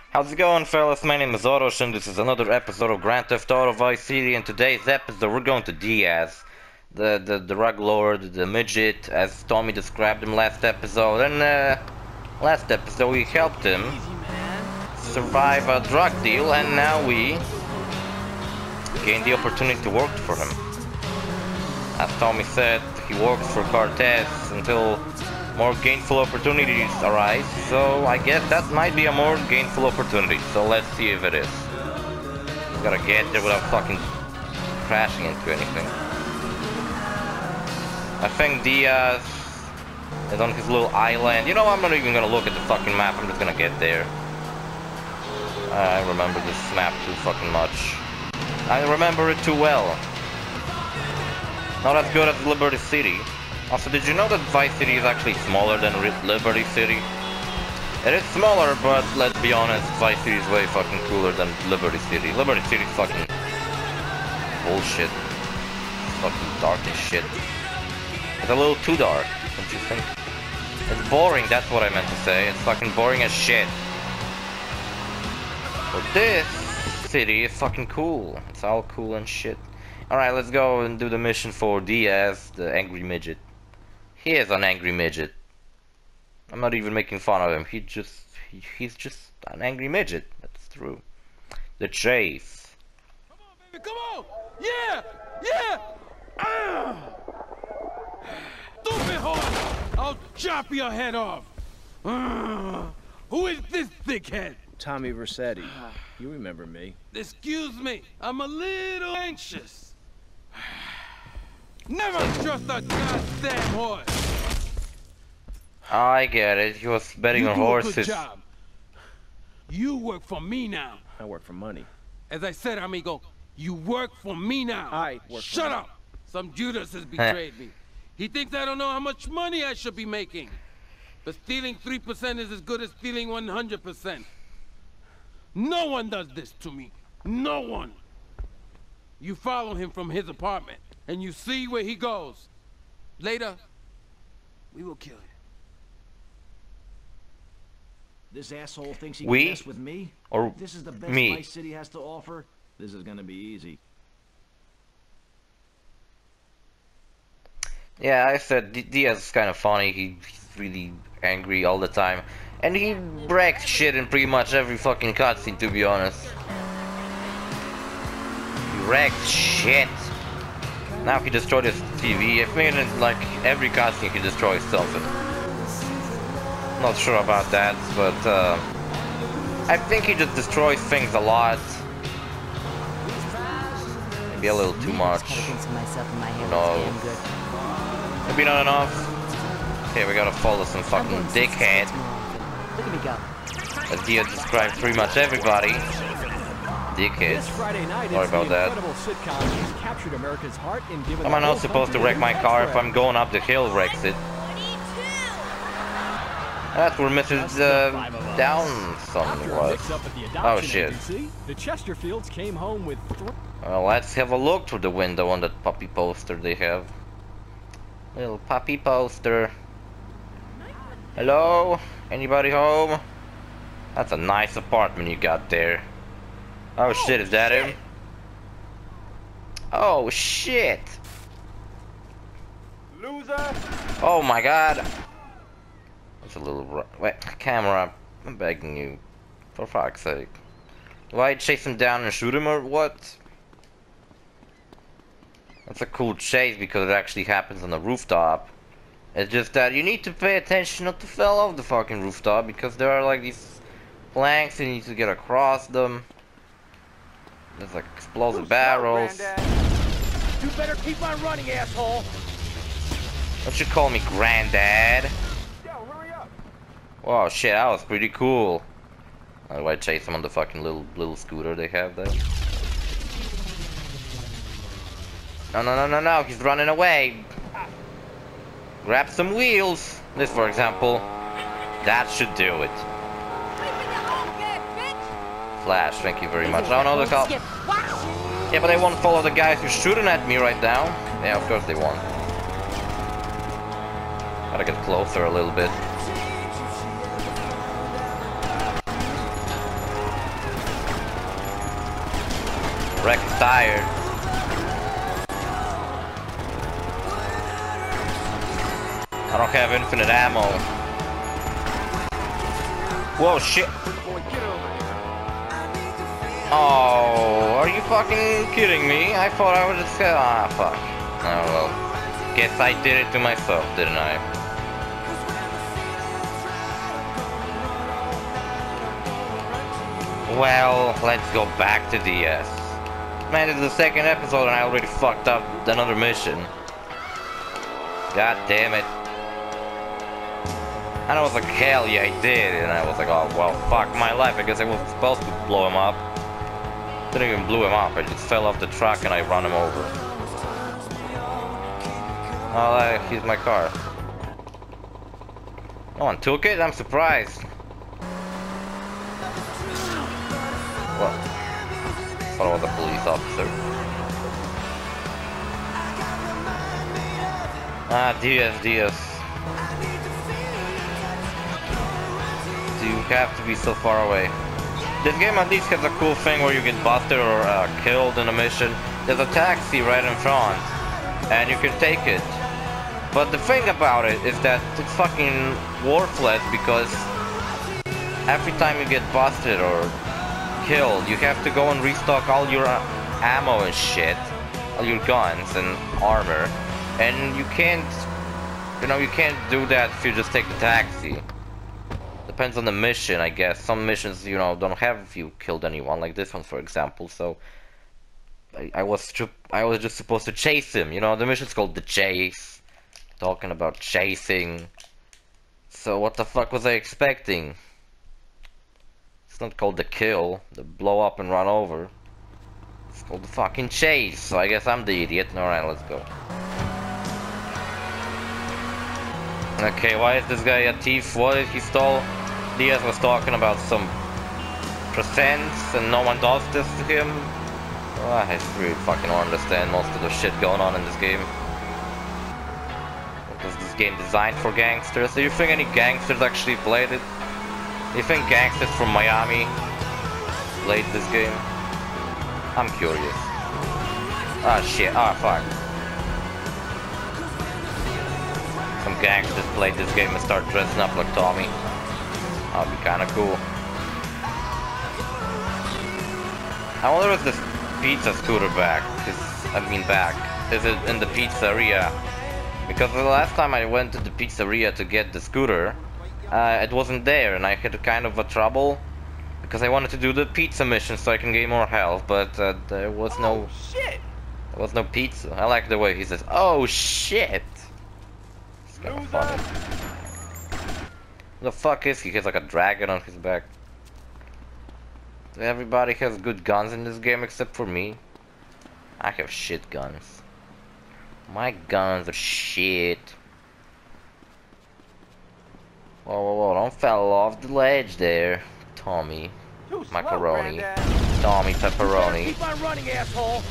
How's it going, fellas? My name is OrosZ, and this is another episode of Grand Theft Auto Vice City. In today's episode, we're going to Diaz, the drug lord, the midget, as Tommy described him last episode. And last episode, we helped him survive a drug deal, and now we gained the opportunity to work for him. As Tommy said, he works for Cortez until more gainful opportunities arise, so I guess that might be a more gainful opportunity, so let's see if it is. Just gotta get there without fucking crashing into anything. I think Diaz is on his little island. You know, I'm not even gonna look at the fucking map, I'm just gonna get there. I remember this map too fucking much. I remember it too well. Not as good as Liberty City. Also, did you know that Vice City is actually smaller than Liberty City? It is smaller, but let's be honest, Vice City is way fucking cooler than Liberty City. Liberty City is fucking bullshit. It's fucking dark as shit. It's a little too dark, don't you think? It's boring, that's what I meant to say. It's fucking boring as shit. But this city is fucking cool. It's all cool and shit. Alright, let's go and do the mission for Diaz, the angry midget. He is an angry midget. I'm not even making fun of him. He's just an angry midget. That's true. The chase. Come on, baby, come on! Yeah! Yeah! Stupid horse! I'll chop your head off! Who is this thickhead? Tommy Vercetti. You remember me. Excuse me, I'm a little anxious. Never trust a goddamn horse. I get it. He was betting on horses. Good job. You work for me now. I work for money. As I said, amigo, you work for me now. I work Shut for up. Some Judas has betrayed me. He thinks I don't know how much money I should be making. But stealing 3% is as good as stealing 100%. No one does this to me. No one. You follow him from his apartment, and you see where he goes. Later, we will kill you. This asshole thinks he can mess with me? Or this is the best me. Vice City has to offer. This is gonna be easy. Yeah, I said Diaz is kind of funny. He's really angry all the time. And he wrecks shit in pretty much every fucking cutscene, to be honest. He wrecks shit. Now he destroyed his TV. I mean, it's like every cutscene he destroys something. Not sure about that, but I think he just destroys things a lot. Maybe a little too much. No. Maybe not enough. Okay, we gotta follow some fucking dickhead. Look at me go. As Diaz described pretty much everybody. Dickhead. Sorry about that. Am I not supposed to wreck my car if I'm going up the hill? Wrecks it. That's where Mrs. Downson was. Oh shit. The Chesterfields came home with Well, let's have a look through the window on that puppy poster they have. Little puppy poster. Hello? Anybody home? That's a nice apartment you got there. Oh shit, is that him? Oh shit! Loser! Oh my god! That's a little wait, camera, I'm begging you. For fuck's sake. Do I chase him down and shoot him or what? That's a cool chase because it actually happens on the rooftop. It's just that you need to pay attention not to fall off the fucking rooftop because there are like these planks and you need to get across them. There's like explosive barrels. You better keep on running, asshole! Don't you call me granddad? Yo, hurry up! Wow, shit, that was pretty cool. How do I chase him on the fucking little scooter they have there? No, he's running away. Grab some wheels. This, for example. That should do it. Flash, thank you very much. Oh no, the cop. Yeah, but they won't follow the guys who's shooting at me right now. Yeah, of course they won't. Gotta get closer a little bit. Wreck is tired. I don't have infinite ammo. Whoa, shit. Oh, are you fucking kidding me? I thought I would just say, ah, fuck. Oh well. Guess I did it to myself, didn't I? Well, let's go back to Diaz. Man, this is the second episode and I already fucked up another mission. God damn it. And I was like, hell yeah, I did. And I was like, oh, well, fuck my life. I guess I was supposed to blow him up. Didn't even blow him up. I just fell off the truck and I run him over. Oh, here's my car. No one took it? I'm surprised. Well, thought I was a police officer. Ah, Diaz. You have to be so far away. This game at least has a cool thing where you get busted or killed in a mission. There's a taxi right in front, and you can take it. But the thing about it is that it's fucking worthless because every time you get busted or killed, you have to go and restock all your ammo and shit, all your guns and armor, and you can't do that if you just take the taxi. Depends on the mission, I guess. Some missions, don't have if you killed anyone, like this one, for example. So I was just supposed to chase him. The mission's called the chase. Talking about chasing. So what the fuck was I expecting? It's not called the kill, the blow up and run over. It's called the fucking chase. So I guess I'm the idiot. Alright, let's go. Okay, why is this guy a thief? What did he stole? Diaz was talking about some percents and no one does this to him. Oh, I really fucking don't understand most of the shit going on in this game. Was this game designed for gangsters? Do you think any gangsters actually played it? Do you think gangsters from Miami played this game? I'm curious. Ah shit, fuck. Some gangsters played this game and start dressing up like Tommy. That'd be kinda cool. I wonder if this pizza scooter back is it in the pizzeria? Because the last time I went to the pizzeria to get the scooter, it wasn't there and I had kind of a trouble because I wanted to do the pizza mission so I can gain more health, but there was no pizza. I like the way he says, "Oh shit." It's kind of funny. The fuck is he? He has like a dragon on his back. Everybody has good guns in this game except for me. I have shit guns. My guns are shit. Whoa, don't fall off the ledge there, Tommy. Macaroni. Tommy Pepperoni. Keep on running, asshole!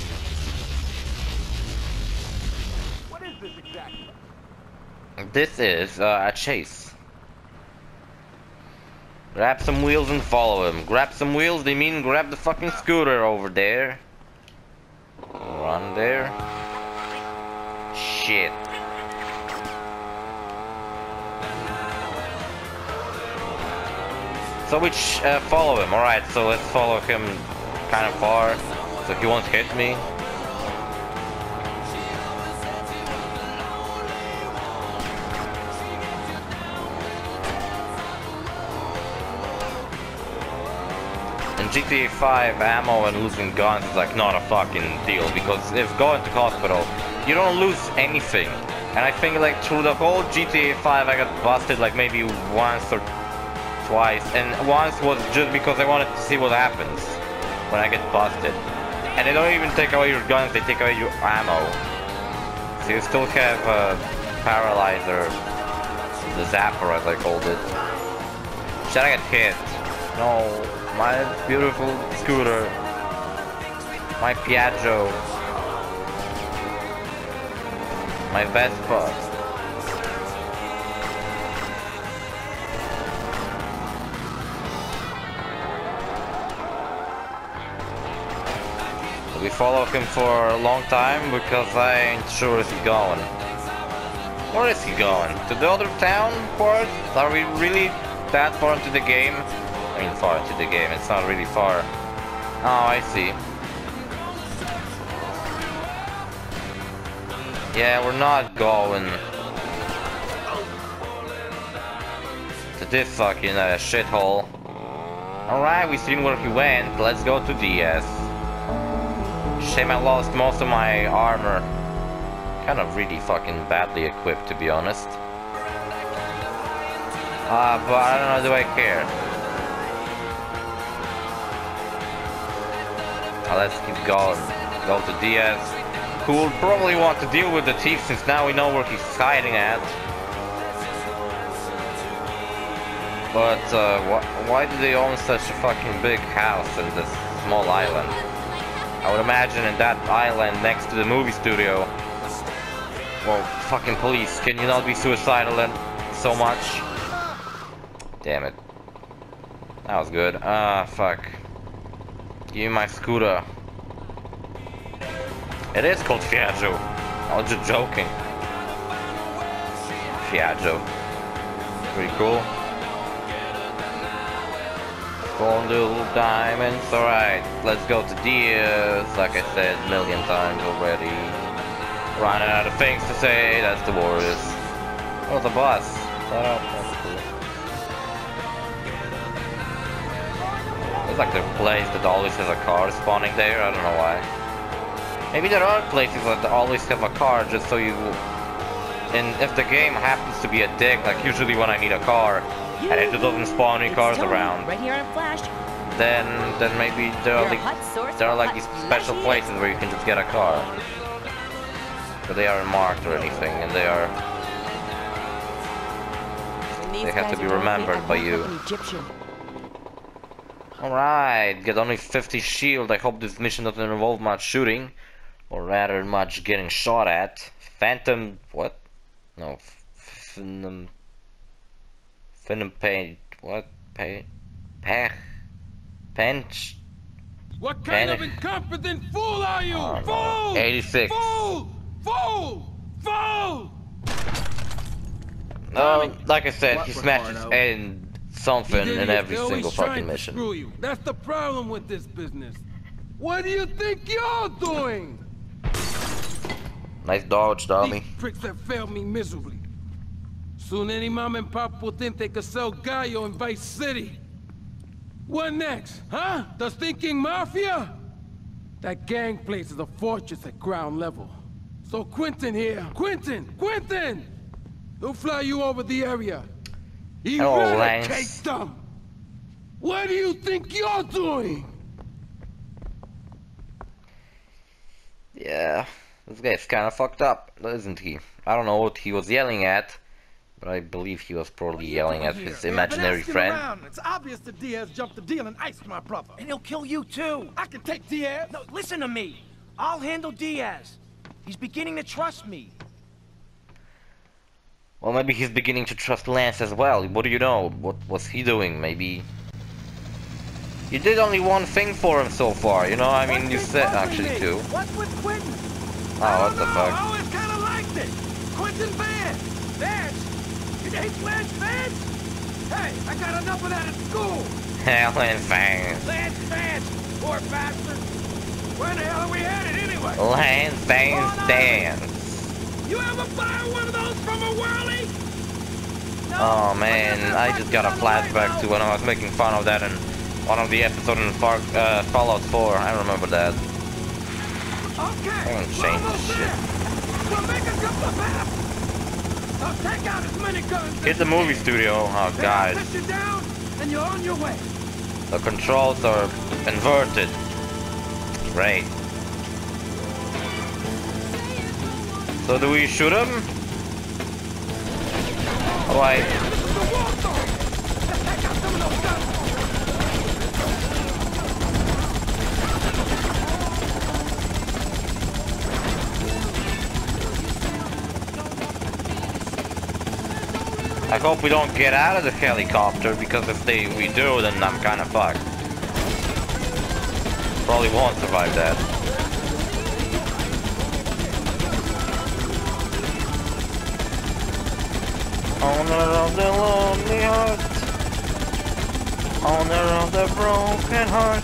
What is this exactly? This is a chase. Grab some wheels and follow him. Grab some wheels, they mean grab the fucking scooter over there. Run there. Shit. So we follow him. Alright, so let's follow him kind of far so he won't hit me. In GTA 5, ammo and losing guns is like not a fucking deal, because if going to hospital, you don't lose anything. And I think like through the whole GTA 5 I got busted like maybe once or twice, and once was just because I wanted to see what happens when I get busted. And they don't even take away your guns, they take away your ammo. So you still have a paralyzer, the zapper as I called it. Should I get hit? No. My beautiful scooter. My Piaggio. My Vespa. We follow him for a long time because I ain't sure if he's going. Where is he going? To the other town part? Are we really that far into the game? I mean, far into the game. It's not really far. Oh, I see. Yeah, we're not going to this fucking shithole. Alright, we've seen where he went. Let's go to Diaz. Shame I lost most of my armor. Kind of really fucking badly equipped, to be honest. But I don't know, do I care? Let's keep going. Go to Diaz, who will probably want to deal with the thief since now we know where he's hiding at. But why do they own such a fucking big house in this small island? I would imagine in that island next to the movie studio. Well, fucking police, can you not be suicidal and so much? Damn it. That was good. Fuck. Give me my scooter. It is called Fiaggio. I was just joking. Fiaggio. Pretty cool. Gold little diamonds. Alright, let's go to Diaz. Like I said a million times already. Running out of things to say. That's the worst. Oh, the bus. Shut up. That's cool. It's like the place that always has a car spawning there. I don't know why. Maybe there are places that always have a car just so you... And if the game happens to be a dick, like usually when I need a car, and it just doesn't spawn any cars around, right here on Flash. then maybe there are like these special places where you can just get a car. But they aren't marked or anything, and they have to be remembered by you. Alright, get only 50 shield. I hope this mission doesn't involve much shooting, or rather much getting shot at. Phantom, what? No, Phantom paint, what? Pinch. What kind of incompetent fool are you? Oh, Fool! no. 86. Fool! Fool! Fool! No, like I said, he What, smashes Ricardo? in something in every single fucking Screw mission. you. That's the problem with this business. What do you think you're doing? Nice dodge, dummy. These pricks have failed me miserably. Soon any mom and pop will think they could sell Gallo in Vice City. What next, huh? The stinking mafia? That gang place is a fortress at ground level. So Quentin here. Quentin! He'll fly you over the area. Hello, Lance. Eradicate them! What do you think you're doing? Yeah, this guy's kind of fucked up, isn't he? I don't know what he was yelling at, but I believe he was probably yelling at his imaginary friend. It's obvious that Diaz jumped the deal and iced my brother. And he'll kill you too. I can take Diaz. No, listen to me. I'll handle Diaz. He's beginning to trust me. Well, maybe he's beginning to trust Lance as well. What do you know? What was he doing? Maybe... You did only one thing for him so far, you know? I mean, you said actually two. What's with Quentin? Oh, what the fuck? I always kind of liked it. Quentin Vance. Vance? You hate Lance Vance? Hey, I got enough of that at school. Lance Vance. Lance Vance, poor bastard. Where the hell are we headed anyway? Lance Vance Dance. You ever fire one of those from a whirly? No, Oh man, I just got a flashback to when I was making fun of that in one of the episodes in Fallout 4. I remember that. Okay. I don't we're change almost shit. there. We'll make a couple of paths. Now take out as many guns. Hit the movie studio. Oh Then guys, I'll set you down, and you're on your way. the controls are inverted. Great. So do we shoot him? Alright. This is the war zone. Let's take out some of those guns. I hope we don't get out of the helicopter, because if we do, then I'm kind of fucked. Probably won't survive that. Owner of the lonely heart. Owner of the broken heart.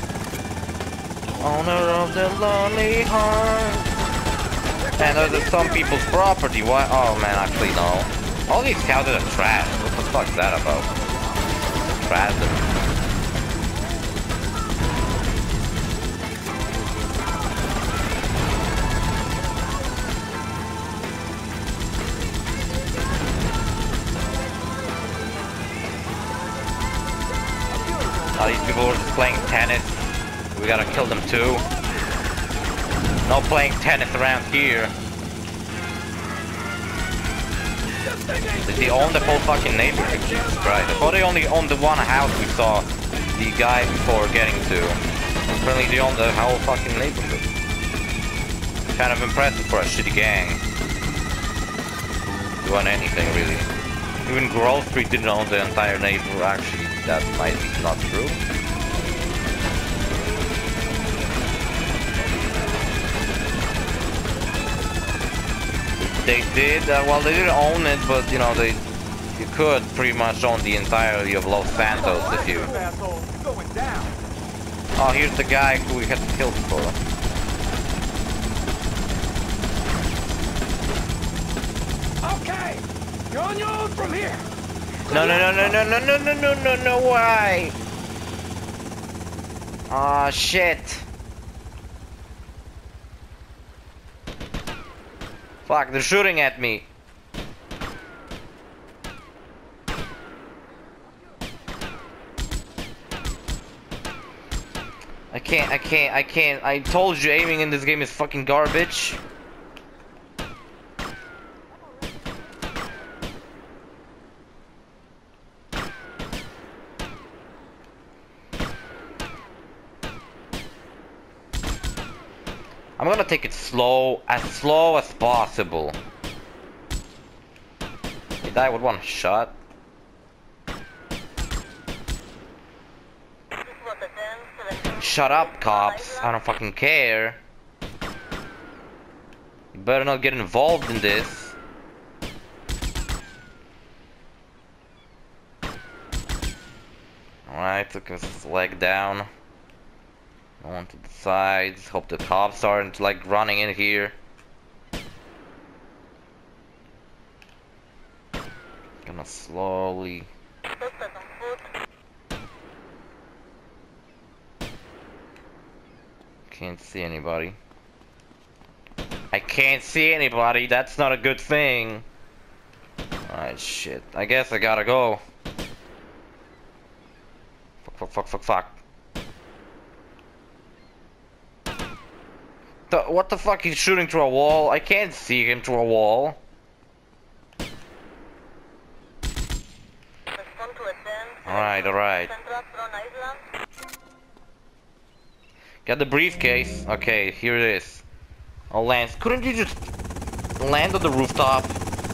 Owner of the lonely heart. And those are some people's property. Why? Oh man, actually no. All these houses are trash. What the fuck is that about? Trash them. Oh, these people were just playing tennis. We gotta kill them too. No playing tennis around here. Did they own the whole fucking neighborhood? Jesus Christ. I thought they only owned the one house we saw the guy before getting to. Apparently they own the whole fucking neighborhood. Kind of impressive for a shitty gang. Doing anything really. Even Grove Street didn't own the entire neighborhood. Actually, that might be not true. They did, well they didn't own it, but you know, you could pretty much own the entirety of Los Santos if you... Oh, here's the guy who we had to kill before. Okay, you're on your own from here. No, why? Aw, shit. Fuck, they're shooting at me. I can't. I told you aiming in this game is fucking garbage. I'm gonna take it slow as possible. He died with one shot. Shut up, cops. I don't fucking care. You better not get involved in this. Alright, took his leg down. On to the sides. Hope the cops aren't like running in here. Gonna slowly. Can't see anybody. I can't see anybody. That's not a good thing. Alright, shit. I guess I gotta go. Fuck. What the fuck? He's shooting through a wall? I can't see him through a wall. Alright. Got the briefcase. Okay, here it is. I'll land. Couldn't you just land on the rooftop?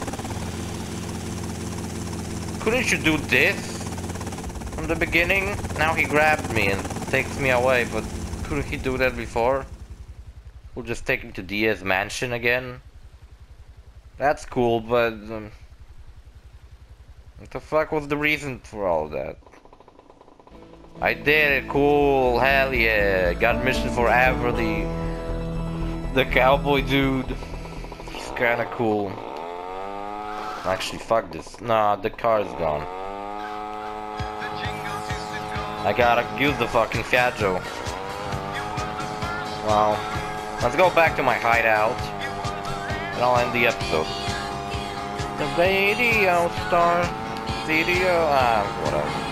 Couldn't you do this from the beginning? Now he grabbed me and takes me away, but couldn't he do that before? We'll just take me to Diaz mansion again. That's cool, but what the fuck was the reason for all of that? I did it, cool, hell yeah. Got mission for Avery, the cowboy dude. He's kinda cool. Actually, fuck this. Nah, the car's gone. I gotta use the fucking Fiat Joe. Well, let's go back to my hideout, and I'll end the episode. The radio star, video, whatever.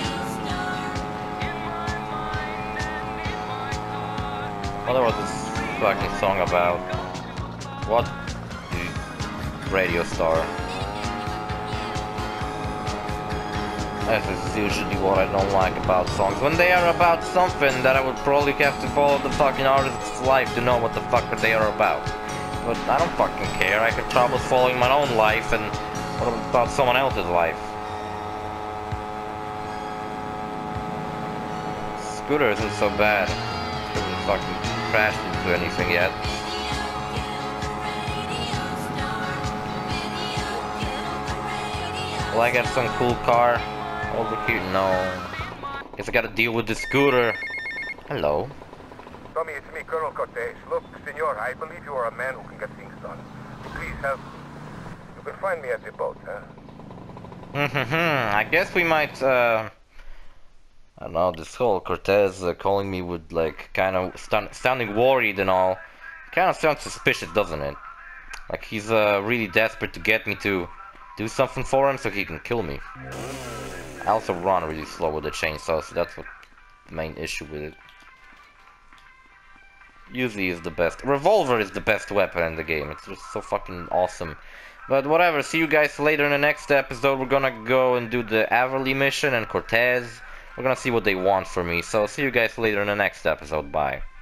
What was this fucking song about? What? The radio star. This is usually what I don't like about songs. When they are about something that I would probably have to follow the fucking artist's life to know what the fuck they are about. But I don't fucking care. I have trouble following my own life, and what about someone else's life? Scooter isn't so bad. Hasn't fucking crashed into anything yet. Will I get some cool car over here? No. Guess I gotta deal with the scooter. Hello. Tommy, it's me, Colonel Cortez. Look, senor, I believe you are a man who can get things done. Please help. You can find me at the boat, huh? I guess we might, I don't know, this whole Cortez calling me with, like, kind of sounding worried and all. Kind of sounds suspicious, doesn't it? Like he's really desperate to get me to do something for him so he can kill me. I also run really slow with the chainsaw, so that's what the main issue with it. Usually is the best. Revolver is the best weapon in the game. It's just so fucking awesome. But whatever, see you guys later in the next episode. We're gonna go and do the Averly mission and Cortez. We're gonna see what they want from me. So see you guys later in the next episode. Bye.